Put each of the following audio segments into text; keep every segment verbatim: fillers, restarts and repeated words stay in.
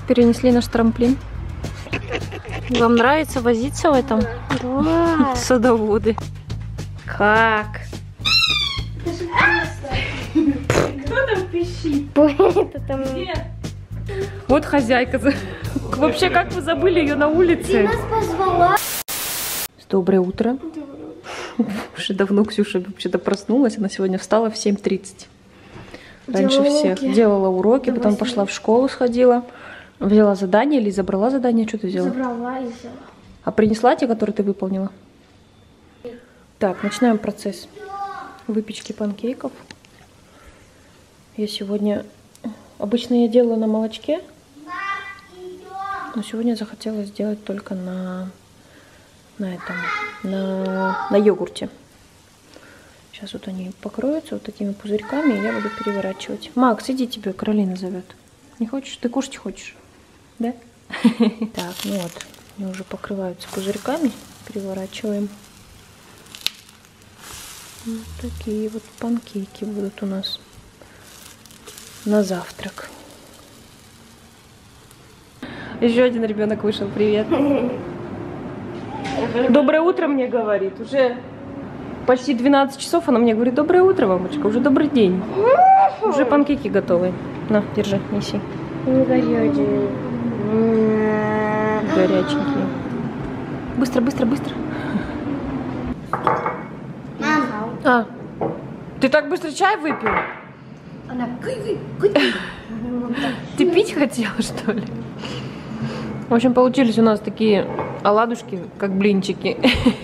Перенесли наш трамплин. Вам нравится возиться в этом? Да. Садоводы. Как? Кто там пищит? Это там... Где? Вот хозяйка. Вообще, как вы забыли ее на улице? Нас позвала. Доброе утро. Уже давно Ксюша вообще-то проснулась. Она сегодня встала в семь тридцать. Раньше Делала всех. уроки. Делала уроки, До потом восьми. пошла в школу, сходила. Взяла задание или забрала задание? Что ты взяла? Забрала и взяла. А принесла те, которые ты выполнила? Так, начинаем процесс выпечки панкейков. Я сегодня... Обычно я делаю на молочке. Но сегодня захотела сделать только на... На этом... На, на йогурте. Сейчас вот они покроются вот такими пузырьками, и я буду переворачивать. Макс, иди, тебя Каролина зовет. Не хочешь? Ты кушать хочешь? Да? Так, ну вот. Они уже покрываются пузырьками. Переворачиваем. Вот такие вот панкейки будут у нас на завтрак. Еще один ребенок вышел. Привет. Доброе утро мне говорит. Уже почти двенадцать часов. Она мне говорит: доброе утро, мамочка. Уже добрый день. Уже панкейки готовы. На, держи, неси. Горячие. Горяченькие. Быстро, быстро, быстро. Мама. А, ты так быстро чай выпил? Она... Ты пить хотела, что ли? В общем, получились у нас такие оладушки, как блинчики.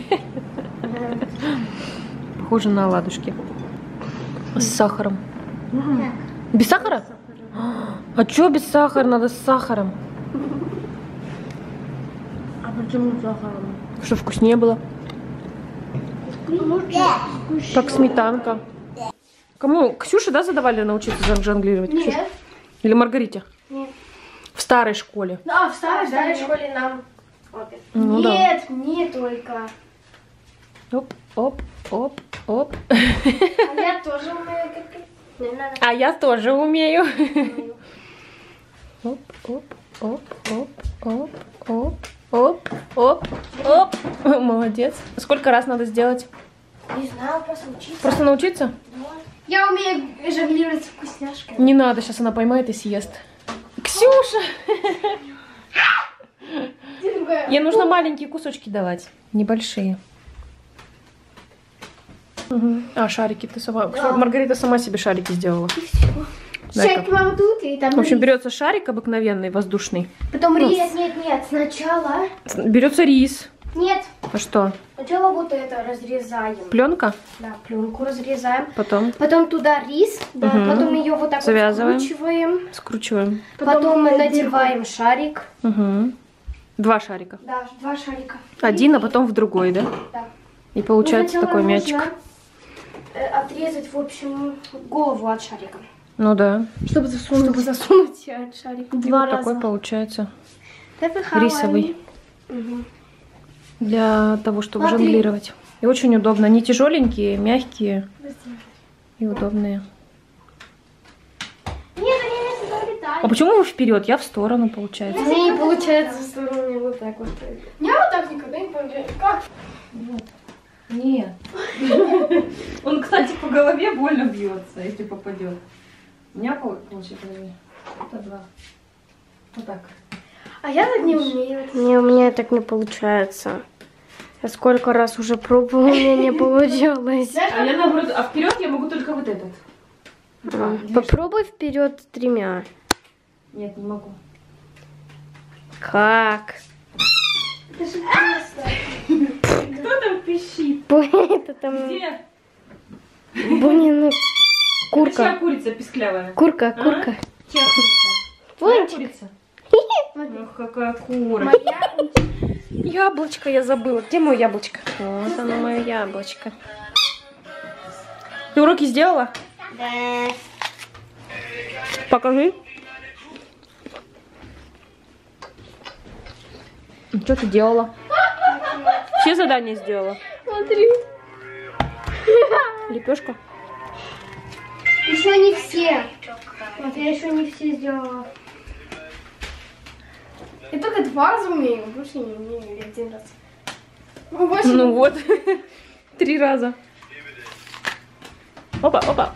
Похоже на оладушки. С сахаром. Без сахара? А чё без сахара? Надо с сахаром. А почему сахаром? Что вкуснее было? Как сметанка. Кому? Ксюше, да, задавали научиться жон- жонглировать? Ксюша? Нет. Или Маргарите? Нет. В старой школе. Да, в старой, в старой школе нам... Ну да. Нет, не только. Оп, оп, оп, оп. А я тоже умею как... Не надо. А я тоже умею. Оп, оп, оп, оп, оп, оп, оп, оп, оп. Молодец. Сколько раз надо сделать? Не знаю, просто учиться. Просто научиться? Я умею жонглировать вкусняшками. Не надо, сейчас она поймает и съест. Ксюша! Ей нужно маленькие кусочки давать, небольшие. Угу. А, шарики ты сама... Да. Маргарита сама себе шарики сделала. Шарик мама тут и там В общем, рис. берется шарик обыкновенный, воздушный. Потом Ну, рис. Нет, нет, сначала... Берется рис. Нет, А что? сначала вот это разрезаем. Пленка? Да, пленку разрезаем. Потом Потом туда рис, да, Мгм. потом ее вот так Завязываем. вот скручиваем. скручиваем. Потом мы надеваем шарик. Угу. Два шарика. Да, два шарика. Один, а потом в другой, да? Да. И получается Ну, сначала такой мячик. нужно, э, отрезать, в общем, голову от шарика. Ну да. Чтобы засунуть, Чтобы засунуть от шарика. И Два вот раза. такой получается Давай, рисовый. Угу. Для того, чтобы Смотри. жонглировать. И очень удобно. Они тяжеленькие, мягкие и удобные. Нет, они не сюда летают. А почему вы вперед? Я в сторону, получается. Мне не получается в сторону вот так вот. Я вот так никогда не получается. Как? Нет. Он, кстати, по голове больно бьется, если попадет. У меня получится это два. Вот так. А я так не умею. Не, у меня так не получается. Я сколько раз уже пробовала, у меня не получилось. А я наоборот, а вперед я могу только вот этот. Попробуй вперед тремя. Нет, не могу. Как? Кто там пищит? Это там Где? Бунина Это чья курка. курица писклявая? Курка, курка. Чья курица? Вон. Моя курица? Ох, какая кура. Яблочко я забыла. Где мое яблочко? Вот оно, мое яблочко. Ты уроки сделала? Да. Покажи. Что ты делала? Все задания сделала? Смотри. Лепешка? Еще не все. Вот я еще не все сделала. Я только два раза умею, больше не умею, или один раз. Ну, больше Ну не... вот, три раза. Опа, опа.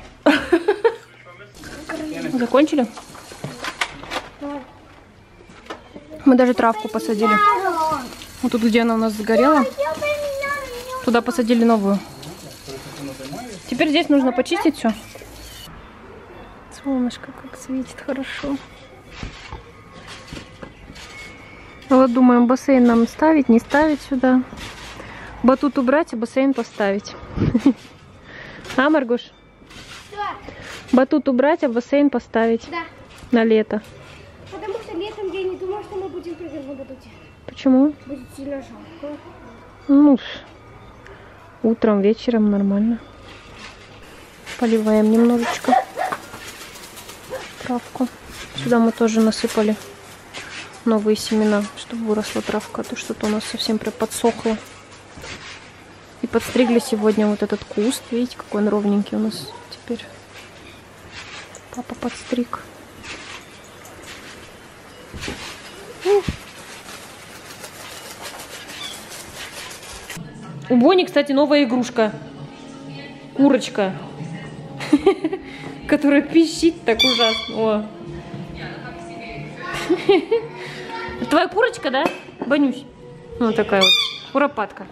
Закончили? Мы даже травку посадили. Вот тут, где она у нас загорела, туда посадили новую. Теперь здесь нужно почистить все. Солнышко как светит хорошо. Вот думаем, бассейн нам ставить, не ставить сюда. Батут убрать, а бассейн поставить. А, Маргуш? Да. Батут убрать, а бассейн поставить. Да. На лето. Потому что летом я не думаю, что мы будем прыгать на батуте. Почему? Будет сильно жарко. Ну, утром, вечером нормально. Поливаем немножечко травку. Сюда мы тоже насыпали новые семена, чтобы выросла травка, а то что-то у нас совсем прям подсохло. И подстригли сегодня вот этот куст. Видите, какой он ровненький у нас теперь. Папа подстриг. У Бони, кстати, новая игрушка. Курочка. Которая пищит так ужасно. О. Твоя курочка, да, Бонюсь? Вот такая вот. Куропатка.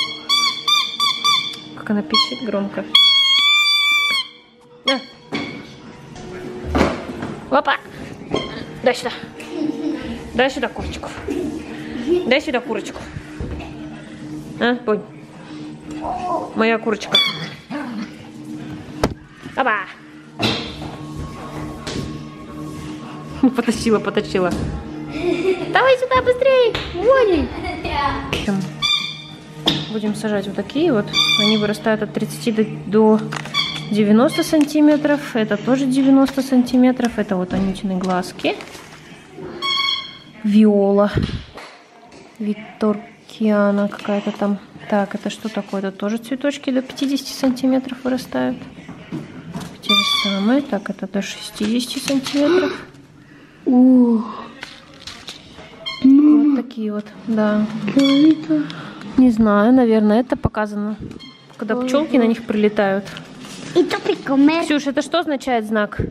Как она пищит громко. На. Опа. Дай сюда. Дай сюда курочку. Дай сюда курочку. А, Бонь. Моя курочка. Опа. Потащила, потащила. Давай сюда быстрее. Бонни. Будем сажать вот такие вот. Они вырастают от тридцати до девяноста сантиметров. Это тоже девяносто сантиметров. Это вот Анютины глазки. Виола. Виторкиана какая-то там. Так, это что такое? Это тоже цветочки до пятидесяти сантиметров вырастают. Те же самые. Так, это до шестидесяти сантиметров. Ух. Вот такие вот, да. Не знаю, наверное, это показано, когда пчелки на них прилетают. Ксюш, это что означает знак?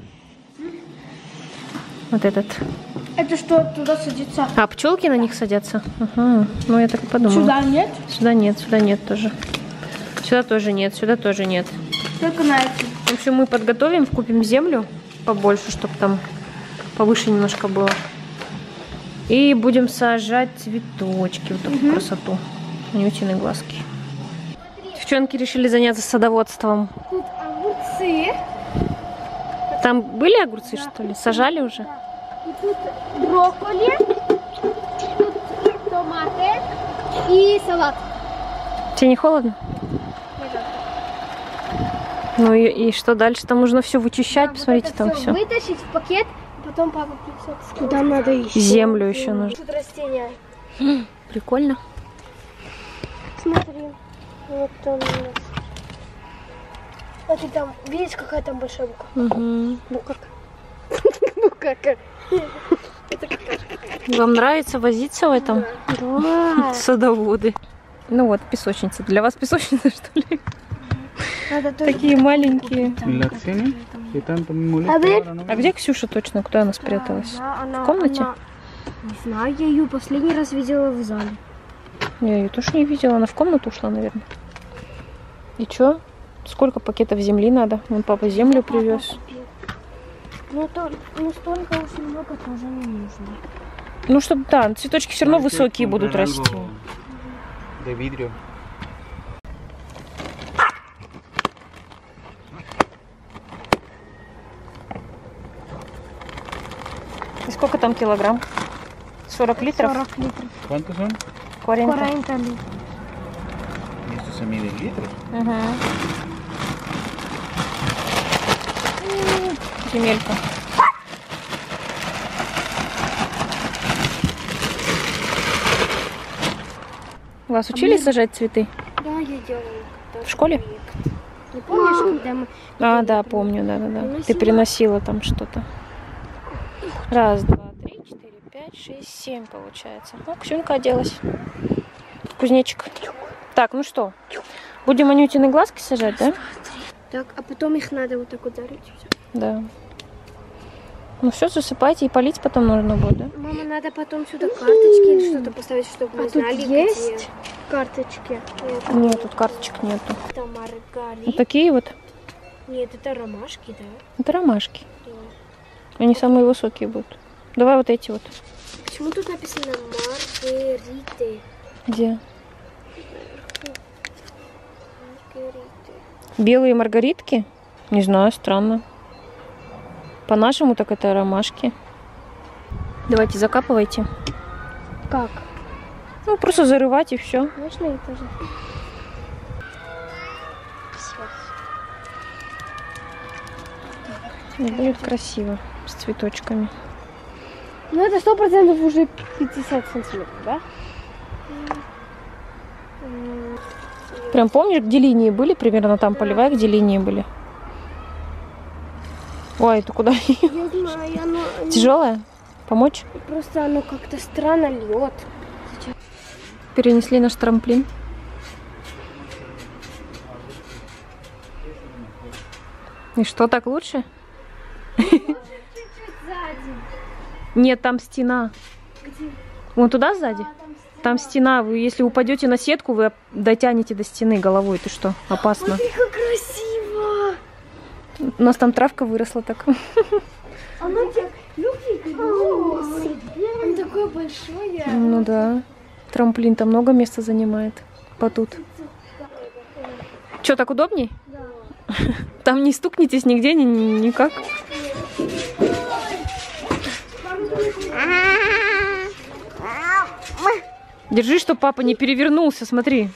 Вот этот. Это что, туда садится? А, пчелки на них садятся? Ага. Ну, я так и подумала. Сюда нет? Сюда нет, сюда нет тоже. Сюда тоже нет, сюда тоже нет. Только на эти. В общем, мы подготовим, купим землю побольше, чтобы там повыше немножко было. И будем сажать цветочки. Вот такую угу. красоту. Анютины глазки. Девчонки решили заняться садоводством. Тут огурцы. Там были огурцы, да, что ли? Сажали уже? Да. И тут брокколи, тут томаты и салат. Тебе не холодно? Нет. Ну и, и что дальше? Там нужно все вычищать, да, посмотрите, вот там все. все. Вытащить в пакет, потом папа принесет. Там надо еще. Землю еще нужно. Тут растения. Прикольно. Смотри, вот там у нас. Смотри, там, видишь, какая там большая буква? Угу. Букарка. Букарка. Это какашка. Вам нравится возиться в этом? Да. Садоводы. Ну вот, песочница. Для вас песочница, что ли? Надо такие маленькие. А, а где Ксюша точно? Куда она спряталась? Да, она, в комнате? Она... Не знаю, я ее последний раз видела в зале. Я ее тоже не видела. Она в комнату ушла, наверное. И чё? Сколько пакетов земли надо? Вон папа землю привез. Ну, то, ну столько очень много тоже не нужно. Ну, чтобы, да, цветочки все равно высокие будут расти. И сколько там килограмм? сорок литров? сорок литров. ¿Cuántos son? cuarenta. cuarenta литров. ¿Y esto se mide en litros? Угу. Земелька. Вас учили а сажать цветы? Да, я делала. В школе? Не помнишь, когда мы... А, да, помню, да, да, да. Ты приносила там что-то. Раз, два, три, четыре, пять, пять, шесть, семь получается. Ну, Ксюнька оделась. Кузнечик. Так, ну что, будем Анютины глазки сажать, да? Так, а потом их надо вот так ударить. Да. Ну все, засыпайте и полить потом нужно будет, да? Мама, надо потом сюда карточки или что-то поставить, чтобы мы А знали, тут где есть карточки. Это, Нет, тут карточек нету. это маргарит. Вот такие вот. Нет, это ромашки, да? Это ромашки. Да. Они самые высокие будут. Давай вот эти вот. Почему тут написано маргариты? Где? Маргариты. Белые маргаритки? Не знаю, странно. По-нашему так это ромашки. Давайте закапывайте. Как? Ну, просто зарывать и все. Можно и тоже? И будет красиво. С цветочками. Ну, это сто процентов уже пятьдесят сантиметров, да? Прям помнишь, где линии были? Примерно там поливай, где линии были. Ой, это куда? Я знаю, оно... Тяжелая? Помочь? Просто оно как-то странно льет. Перенесли наш трамплин. И что, так лучше? Нет, там стена. Вон туда сзади? Там стена. Вы, если упадете на сетку, вы дотянете до стены головой. Ты что? Опасно. Смотри, как красиво! У нас там травка выросла так. Оно так... Он такое большое. Ну да. Трамплин там много места занимает. По тут. Что, так удобней? Да. Там не стукнетесь нигде, ни, ни- никак. Держи, чтобы папа не перевернулся, смотри.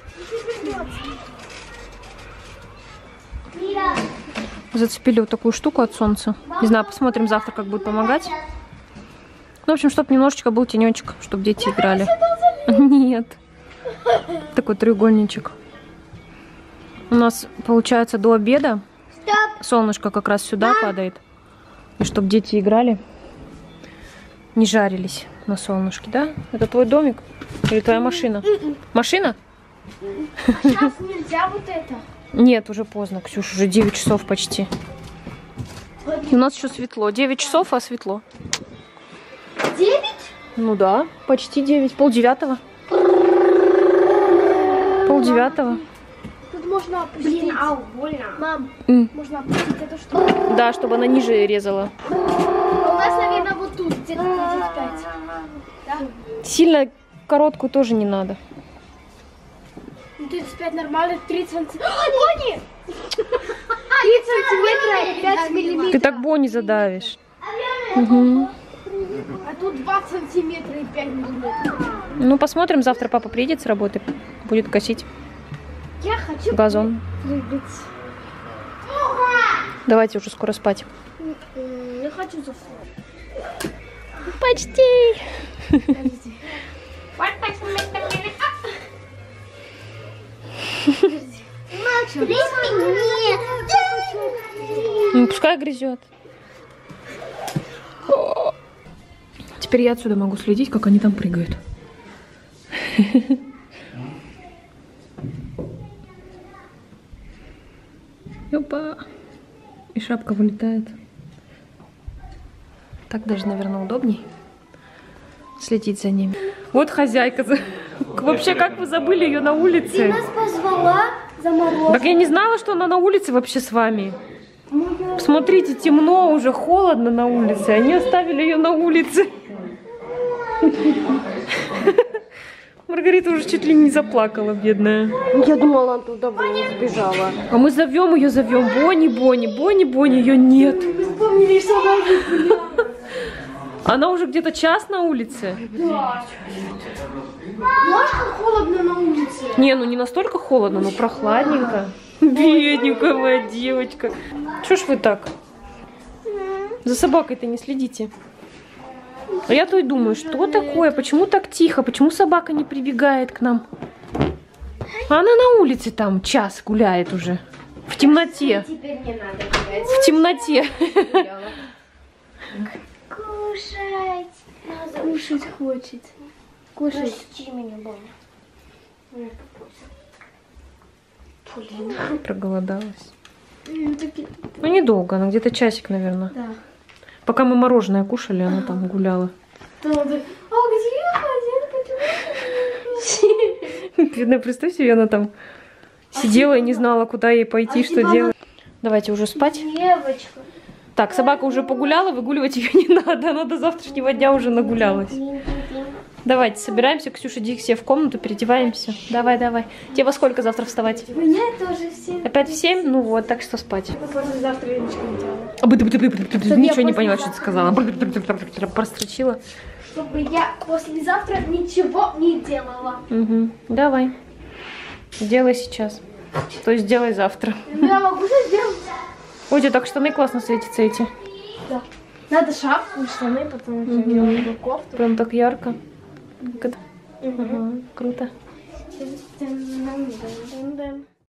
Зацепили вот такую штуку от солнца. Не знаю, посмотрим завтра, как будет помогать. Ну, в общем, чтобы немножечко был тенечек, чтобы дети играли. Нет. Такой треугольничек. У нас, получается, до обеда солнышко как раз сюда падает. И чтобы дети играли, не жарились на солнышке, да? Это твой домик? Или твоя машина? Машина? Сейчас нельзя вот это. Нет, уже поздно, Ксюш, уже девять часов почти. И у нас еще светло. девять часов, а светло. Девять? Ну да, почти девять. Полдевятого. Полдевятого. Тут можно опустить. Блин, ау, больно. Мам, М. можно опустить это что? Да, чтобы она ниже резала. У нас, наверное, вот тут где-то тридцать пять. Да? Сильно короткую тоже не надо. Ну, тридцать пять нормально, тридцать сантиметров. Бони! тридцать сантиметров, пять миллиметров. Ты так Бонни задавишь. Угу. А тут два сантиметра и пять миллиметров. Ну, посмотрим, завтра папа приедет с работы, будет косить Я хочу газон. прыгать. Давайте уже скоро спать. Я хочу заснуть. Почти. Подожди. Ну, пускай грызет. Теперь я отсюда могу следить, как они там прыгают. Опа. И шапка вылетает. Так даже, наверное, удобней следить за ними. Вот хозяйка. Вообще, как вы забыли ее на улице? Нас позвала за мороз. Так я не знала, что она на улице вообще с вами. Смотрите, темно, уже холодно на улице. Они оставили ее на улице. Маргарита уже чуть ли не заплакала, бедная. Я думала, она туда сбежала. А мы зовем ее, зовем. Бонни, Бонни, Бонни, Бонни, ее нет. Мы вспомнили, что она Она уже где-то час на улице. Да. Можно холодно на улице? Не, ну не настолько холодно, но прохладненько. Бедненькая моя девочка. Чё ж вы так? За собакой-то не следите. А я-то и думаю, что такое? Почему так тихо? Почему собака не прибегает к нам? А она на улице там час гуляет уже. В темноте. Теперь не надо гулять. В темноте. Кушать. кушать хочет. Кушать. Прости меня, мама. Проголодалась. Ну, недолго, она где-то часик, наверное. Да. Пока мы мороженое кушали, она там гуляла. А где? Бедная, представь себе, она там сидела и не знала, куда ей пойти, что делать. Давайте уже спать. Девочка. Так, собака уже погуляла, выгуливать ее не надо. Она до завтрашнего дня уже нагулялась. Давайте, собираемся. Ксюша, иди все в комнату, переодеваемся. Давай, давай. Тебе во сколько завтра вставать? У меня тоже в семь. Опять в семь? Ну вот, так что спать. Послезавтра я ничего не делала. Ничего не поняла, что ты сказала. Прострочила. Чтобы я послезавтра ничего не делала. Угу. Давай. Делай сейчас. То есть делай завтра. Я могу это сделать? Ой, у тебя так штаны классно светятся эти. Да. Надо шапку и штаны, потому что я делаю кофту. Прям так ярко. Как это? Ага, круто. Дын-дын-дын-дын.